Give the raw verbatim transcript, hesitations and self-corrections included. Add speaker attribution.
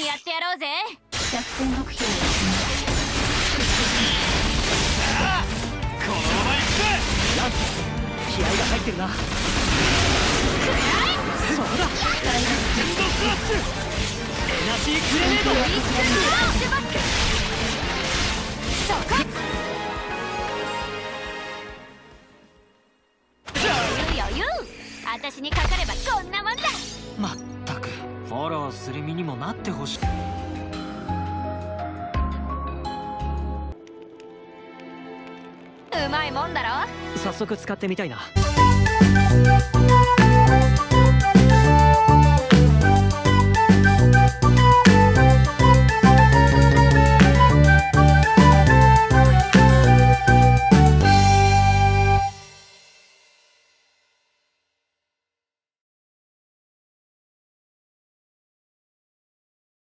Speaker 1: にやってやろうぜ。
Speaker 2: 作戦目標を決
Speaker 3: さあこのまま行くぜ。ランス気合が入ってるな。そうだステンドスラッシュエナジーグレネード
Speaker 1: ウィスクラッシュバック。そこ余裕余裕。私にかかればこんなもんだ。
Speaker 3: まったくフォローする身にもなってほしい。
Speaker 1: うまいもんだろ。
Speaker 3: 早速使ってみたいな。